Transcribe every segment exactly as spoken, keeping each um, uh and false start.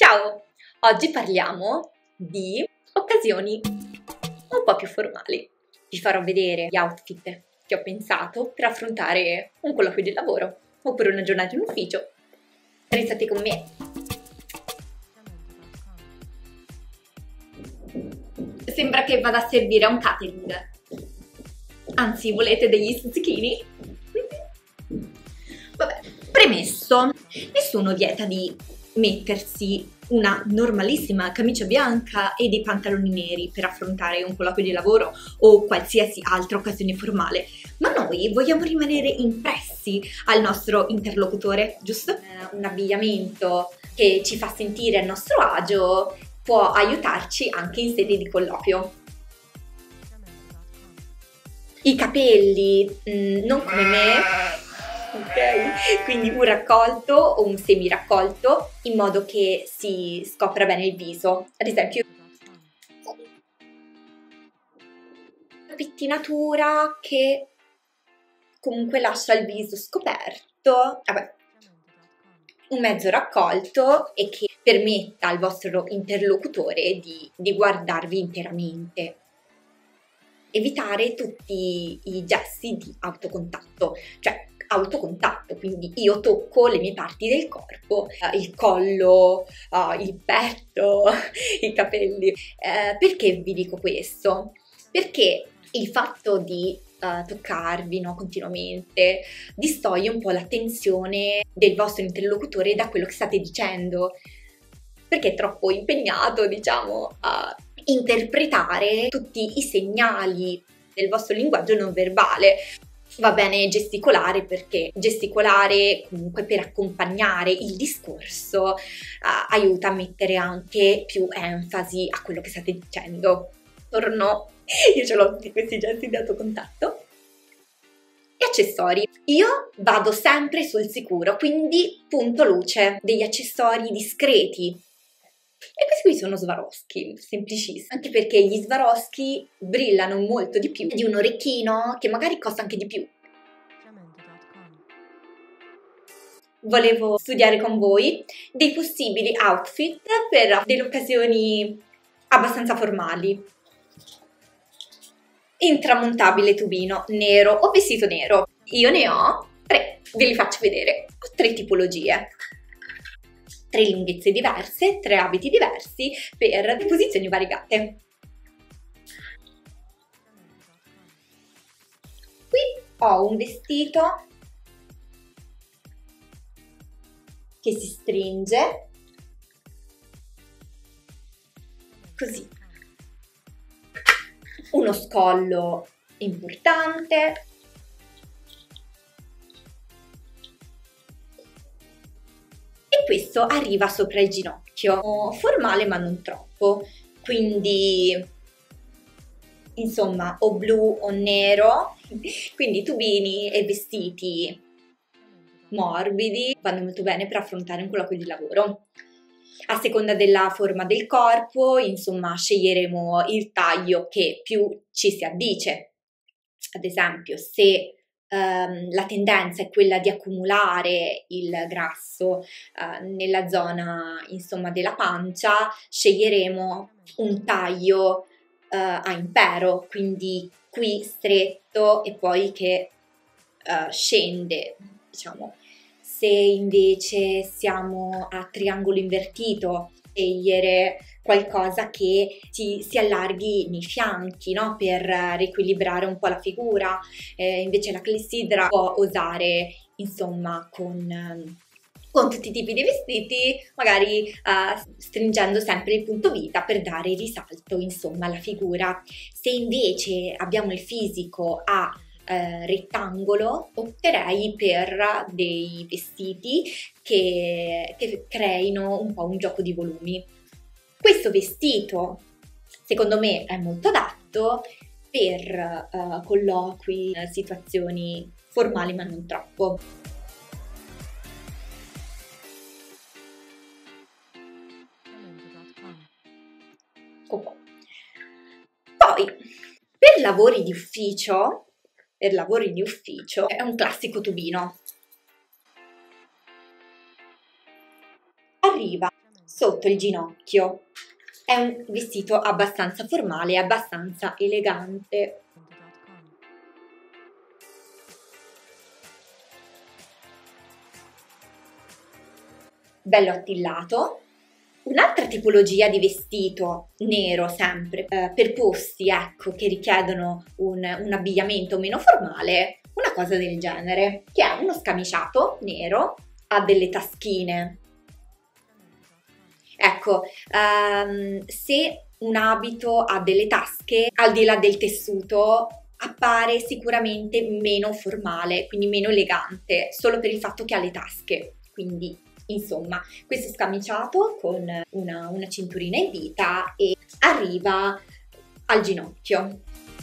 Ciao! Oggi parliamo di occasioni un po' più formali. Vi farò vedere gli outfit che ho pensato per affrontare un colloquio di lavoro oppure una giornata in ufficio. Restate con me! Sembra che vada a servire a un catering. Anzi, volete degli stuzzichini? Vabbè, premesso, nessuno vieta di mettersi una normalissima camicia bianca e dei pantaloni neri per affrontare un colloquio di lavoro o qualsiasi altra occasione formale, ma noi vogliamo rimanere impressi al nostro interlocutore, giusto? Eh, un abbigliamento che ci fa sentire a nostro agio può aiutarci anche in sede di colloquio. I capelli, mh, non come me, ok? Quindi un raccolto o un semi raccolto in modo che si scopra bene il viso. Ad esempio, una pettinatura che comunque lascia il viso scoperto. Vabbè, un mezzo raccolto e che permetta al vostro interlocutore di, di guardarvi interamente. Evitare tutti i gesti di autocontatto, cioè autocontatto, quindi io tocco le mie parti del corpo, eh, il collo, eh, il petto, i capelli. Eh, perché vi dico questo? Perché il fatto di uh, toccarvi, no, continuamente distoglie un po' l'attenzione del vostro interlocutore da quello che state dicendo, perché è troppo impegnato, diciamo, a interpretare tutti i segnali del vostro linguaggio non verbale. Va bene gesticolare, perché gesticolare comunque per accompagnare il discorso uh, aiuta a mettere anche più enfasi a quello che state dicendo. Torno, io ce l'ho tutti questi gesti di autocontatto. E accessori. Io vado sempre sul sicuro, quindi punto luce, degli accessori discreti. E questi qui sono Swarovski, semplicissimi, anche perché gli Swarovski brillano molto di più di un orecchino che magari costa anche di più. Volevo studiare con voi dei possibili outfit per delle occasioni abbastanza formali. Intramontabile tubino nero o vestito nero. Io ne ho tre, ve li faccio vedere. Ho tre tipologie. Tre lunghezze diverse, tre abiti diversi per posizioni variegate. Qui ho un vestito che si stringe così, uno scollo importante, e questo arriva sopra il ginocchio, formale ma non troppo, quindi insomma o blu o nero, quindi tubini e vestiti morbidi vanno molto bene per affrontare un colloquio di lavoro. A seconda della forma del corpo, insomma, sceglieremo il taglio che più ci si addice. Ad esempio, se Um, la tendenza è quella di accumulare il grasso uh, nella zona, insomma, della pancia, sceglieremo un taglio uh, a impero, quindi qui stretto e poi che uh, scende, diciamo. Se invece siamo a triangolo invertito, scegliere qualcosa che si, si allarghi nei fianchi, no? Per riequilibrare un po' la figura. Eh, invece la clessidra può osare, insomma, con, con tutti i tipi di vestiti, magari uh, stringendo sempre il punto vita per dare risalto, insomma, alla figura. Se invece abbiamo il fisico a Uh, rettangolo, opterei per dei vestiti che, che creino un po' un gioco di volumi. Questo vestito secondo me è molto adatto per uh, colloqui, situazioni formali ma non troppo. Oh. Poi per lavori di ufficio per lavori di ufficio è un classico tubino. Arriva sotto il ginocchio. È un vestito abbastanza formale, abbastanza elegante. Bello attillato. Un'altra tipologia di vestito nero sempre eh, per posti, ecco, che richiedono un, un abbigliamento meno formale, una cosa del genere, che è uno scamiciato nero, ha delle taschine. Ecco, ehm, se un abito ha delle tasche, al di là del tessuto, appare sicuramente meno formale, quindi meno elegante, solo per il fatto che ha le tasche. Quindi, insomma, questo scamiciato con una, una cinturina in vita e arriva al ginocchio.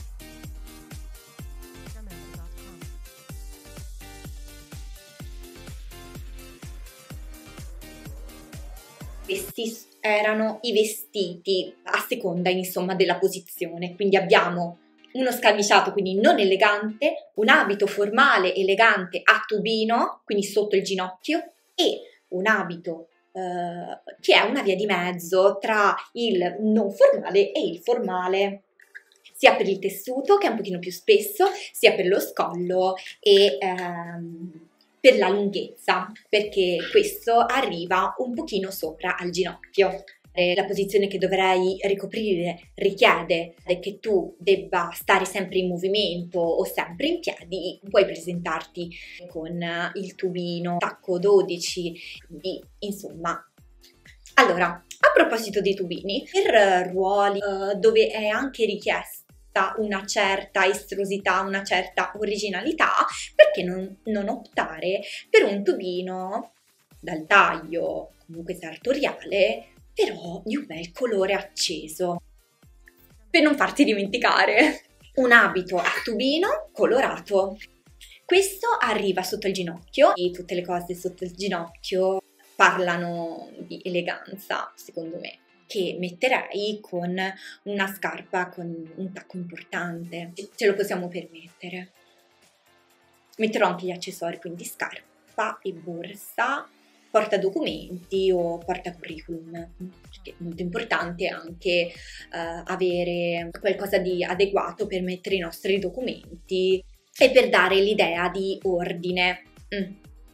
Questi erano i vestiti a seconda, insomma, della posizione. Quindi abbiamo uno scamiciato, quindi non elegante, un abito formale, elegante a tubino, quindi sotto il ginocchio, e un abito eh, che è una via di mezzo tra il non formale e il formale, sia per il tessuto, che è un pochino più spesso, sia per lo scollo e ehm, per la lunghezza, perché questo arriva un pochino sopra al ginocchio. La posizione che dovrai ricoprire richiede che tu debba stare sempre in movimento o sempre in piedi. Puoi presentarti con il tubino, tacco dodici, quindi insomma. Allora, a proposito dei tubini, per ruoli uh, dove è anche richiesto una certa estrosità, una certa originalità, perché non, non optare per un tubino dal taglio comunque sartoriale, però di un bel colore acceso, per non farti dimenticare un abito a tubino colorato. Questo arriva sotto il ginocchio e tutte le cose sotto il ginocchio parlano di eleganza, secondo me, che metterei con una scarpa con un tacco importante, ce lo possiamo permettere. Metterò anche gli accessori, quindi scarpa e borsa, porta documenti o porta curriculum, perché è molto importante anche uh, avere qualcosa di adeguato per mettere i nostri documenti e per dare l'idea di ordine. Mm.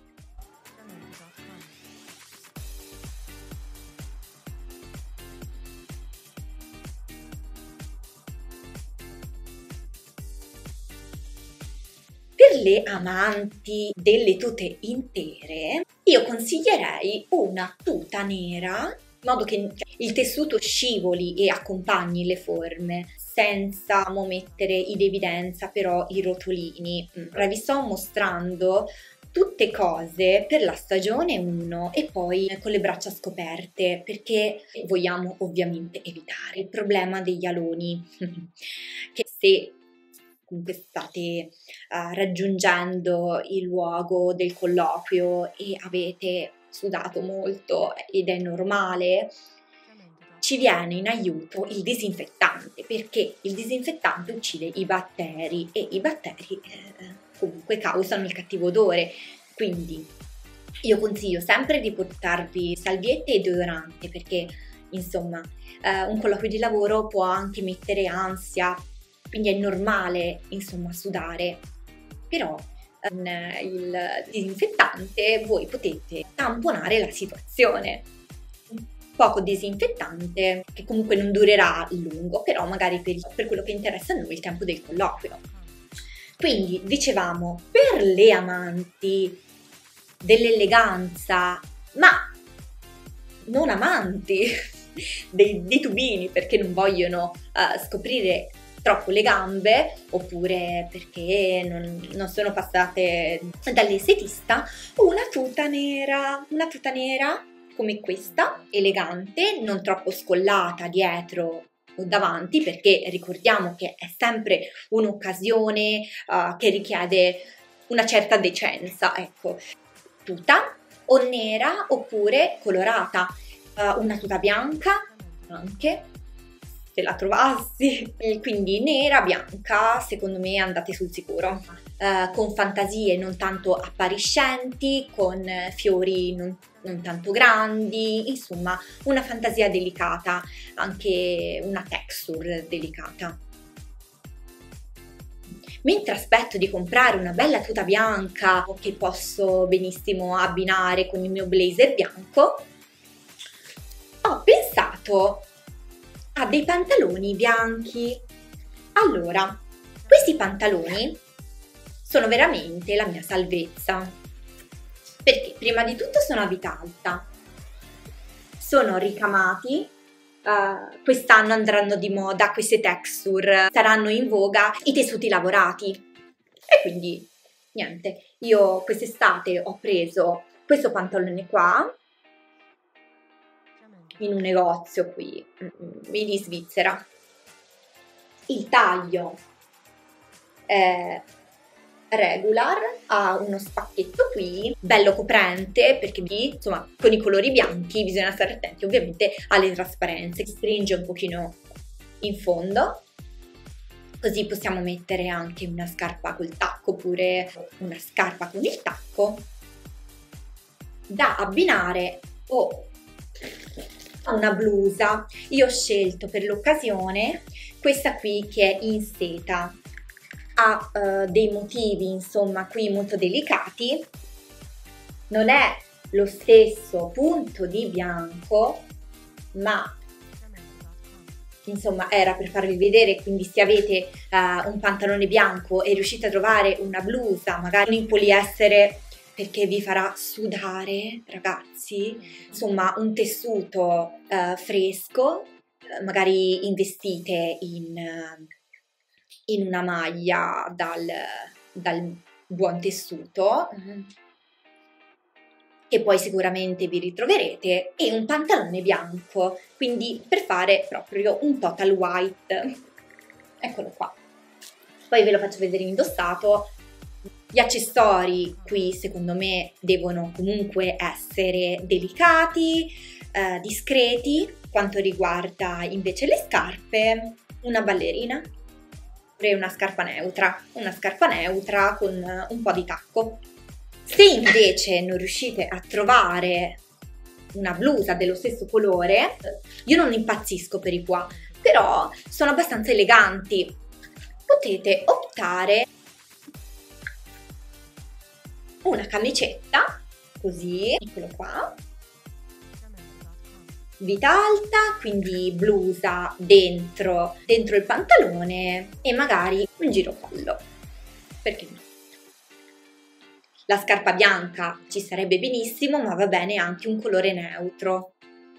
Per le amanti delle tute intere, io consiglierei una tuta nera, in modo che il tessuto scivoli e accompagni le forme, senza mettere in evidenza però i rotolini. Vi sto mostrando tutte cose per la stagione uno e poi con le braccia scoperte, perché vogliamo ovviamente evitare il problema degli aloni, che se comunque state uh, raggiungendo il luogo del colloquio e avete sudato molto ed è normale, ci viene in aiuto il disinfettante, perché il disinfettante uccide i batteri e i batteri eh, comunque causano il cattivo odore. Quindi io consiglio sempre di portarvi salviette e deodorante, perché insomma eh, un colloquio di lavoro può anche mettere ansia, quindi è normale insomma sudare, però con il disinfettante voi potete tamponare la situazione. Poco disinfettante che comunque non durerà a lungo, però magari per, per quello che interessa a noi il tempo del colloquio. Quindi dicevamo, per le amanti dell'eleganza, ma non amanti dei, dei tubini, perché non vogliono uh, scoprire troppo le gambe, oppure perché non, non sono passate dall'estetista, una tuta nera, una tuta nera come questa, elegante, non troppo scollata dietro o davanti, perché ricordiamo che è sempre un'occasione uh, che richiede una certa decenza, ecco. Tuta o nera oppure colorata, uh, una tuta bianca anche, se la trovassi. E quindi nera, bianca, secondo me andate sul sicuro. Uh, con fantasie non tanto appariscenti, con fiori non, non tanto grandi, insomma una fantasia delicata, anche una texture delicata. Mentre aspetto di comprare una bella tuta bianca che posso benissimo abbinare con il mio blazer bianco, ho pensato a dei pantaloni bianchi. Allora, questi pantaloni sono veramente la mia salvezza, perché prima di tutto sono a vita alta, sono ricamati, uh, quest'anno andranno di moda queste texture, saranno in voga i tessuti lavorati e quindi niente, io quest'estate ho preso questo pantalone qua in un negozio qui in Svizzera. Il taglio è regular, ha uno spacchetto qui, bello coprente, perché insomma con i colori bianchi bisogna stare attenti ovviamente alle trasparenze, si stringe un pochino in fondo, così possiamo mettere anche una scarpa col tacco oppure una scarpa con il tacco da abbinare o a una blusa. Io ho scelto per l'occasione questa qui che è in seta, ha uh, dei motivi insomma qui molto delicati, non è lo stesso punto di bianco, ma insomma era per farvi vedere, quindi se avete uh, un pantalone bianco e riuscite a trovare una blusa magari in poliestere, perché vi farà sudare ragazzi, insomma un tessuto uh, fresco, magari investite in, uh, in una maglia dal, dal buon tessuto, uh-huh, che poi sicuramente vi ritroverete, e un pantalone bianco, quindi per fare proprio un total white. Eccolo qua, poi ve lo faccio vedere indossato. Gli accessori qui secondo me devono comunque essere delicati, eh, discreti. Quanto riguarda invece le scarpe, una ballerina e una scarpa neutra, una scarpa neutra con un po' di tacco. Se invece non riuscite a trovare una blusa dello stesso colore, io non impazzisco per i qua, però sono abbastanza eleganti, potete optare una camicetta, così, eccolo qua, vita alta, quindi blusa dentro, dentro il pantalone e magari un girocollo, perché no? La scarpa bianca ci sarebbe benissimo, ma va bene anche un colore neutro.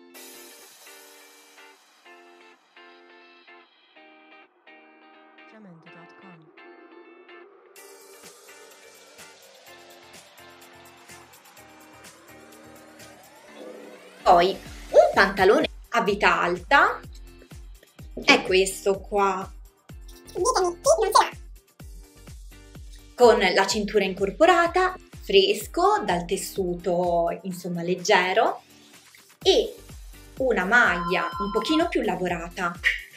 Poi un pantalone a vita alta è questo qua, con la cintura incorporata, fresco, dal tessuto insomma leggero, e una maglia un pochino più lavorata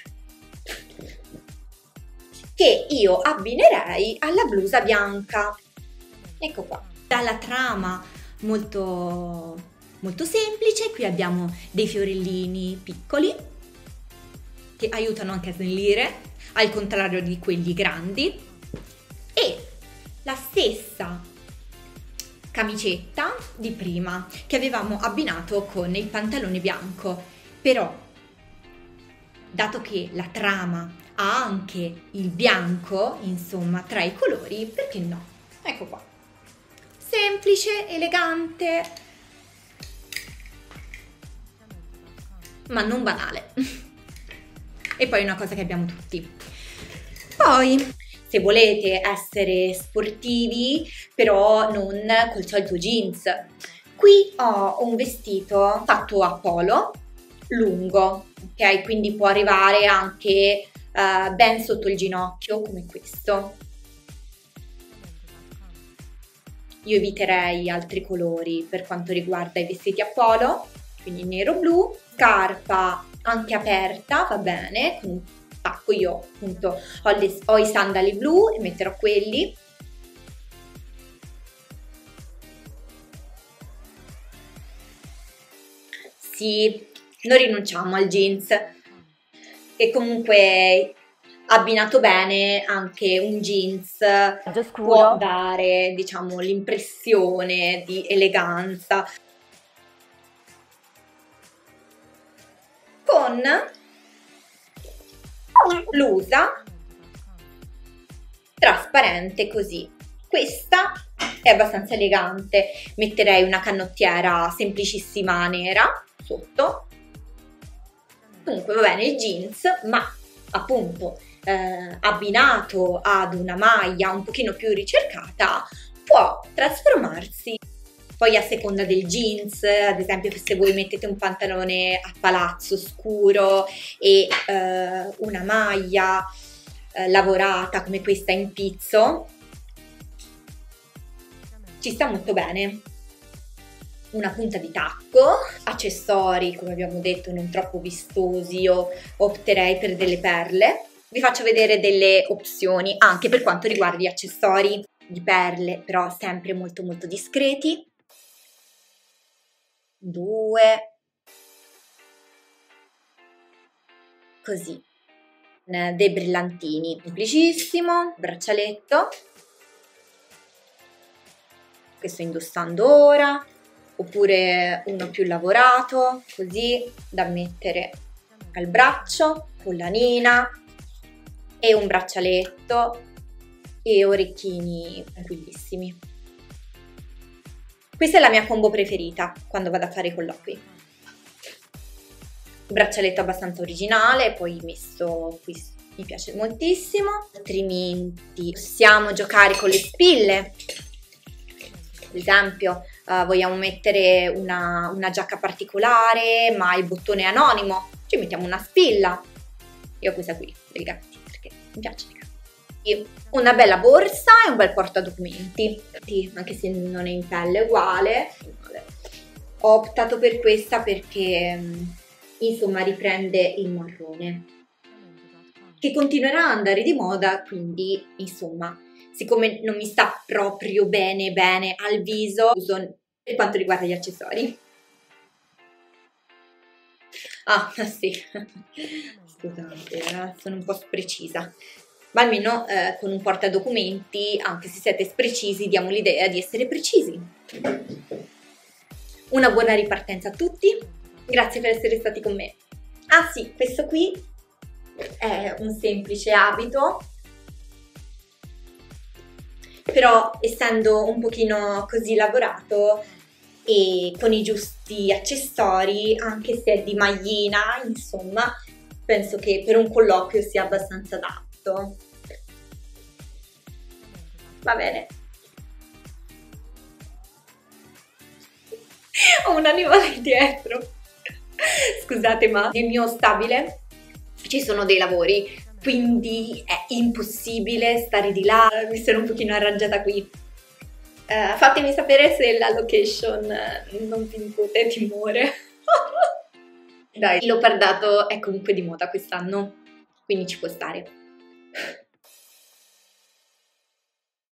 che io abbinerei alla blusa bianca. Ecco qua, dalla trama molto, molto semplice, qui abbiamo dei fiorellini piccoli che aiutano anche a snellire, al contrario di quelli grandi, e la stessa camicetta di prima che avevamo abbinato con il pantalone bianco, però dato che la trama ha anche il bianco insomma tra i colori, perché no? Ecco qua, semplice, elegante, ma non banale. E poi una cosa che abbiamo tutti. Poi se volete essere sportivi, però non col solito jeans, qui ho un vestito fatto a polo, lungo, ok? Quindi può arrivare anche uh, ben sotto il ginocchio, come questo. Io eviterei altri colori per quanto riguarda i vestiti a polo, quindi nero-blu, scarpa anche aperta va bene, con un pacco. Io appunto ho, le, ho i sandali blu e metterò quelli. Sì, non rinunciamo al jeans, e comunque abbinato bene anche un jeans può dare, diciamo, l'impressione di eleganza. Con blusa trasparente così. Questa è abbastanza elegante, metterei una canottiera semplicissima nera sotto. Comunque va bene il jeans, ma appunto eh, abbinato ad una maglia un pochino più ricercata può trasformarsi. Poi a seconda del jeans, ad esempio se voi mettete un pantalone a palazzo scuro e eh, una maglia eh, lavorata come questa in pizzo, ci sta molto bene. Una punta di tacco, accessori come abbiamo detto non troppo vistosi, io opterei per delle perle. Vi faccio vedere delle opzioni anche per quanto riguarda gli accessori di perle, però sempre molto molto discreti. Due, così, dei brillantini, semplicissimo, braccialetto, che sto indossando ora, oppure uno più lavorato, così da mettere al braccio, collanina e un braccialetto e orecchini tranquillissimi. Questa è la mia combo preferita quando vado a fare i colloqui. Il braccialetto abbastanza originale, poi messo qui, mi piace moltissimo. Altrimenti possiamo giocare con le spille. Ad esempio, uh, vogliamo mettere una, una giacca particolare, ma il bottone è anonimo, ci mettiamo una spilla. Io ho questa qui, dei gatti, perché mi piace. Una bella borsa e un bel portadocumenti, anche se non è in pelle, è uguale. Ho optato per questa perché insomma riprende il marrone, che continuerà ad andare di moda, quindi insomma siccome non mi sta proprio bene bene al viso, uso per quanto riguarda gli accessori. Ah sì, scusate, eh, sono un po' sprecisa. Ma almeno eh, con un portadocumenti, anche se siete sprecisi, diamo l'idea di essere precisi. Una buona ripartenza a tutti, grazie per essere stati con me. Ah sì, questo qui è un semplice abito, però essendo un pochino così lavorato e con i giusti accessori, anche se è di maglina, insomma, penso che per un colloquio sia abbastanza adatto. Va bene. Ho un animale dietro. Scusate, ma nel mio stabile ci sono dei lavori, quindi è impossibile stare di là. Mi sono un pochino arrangiata qui. Uh, fatemi sapere se la location non vi incute timore. Dai, il leopardato è comunque di moda quest'anno, quindi ci può stare.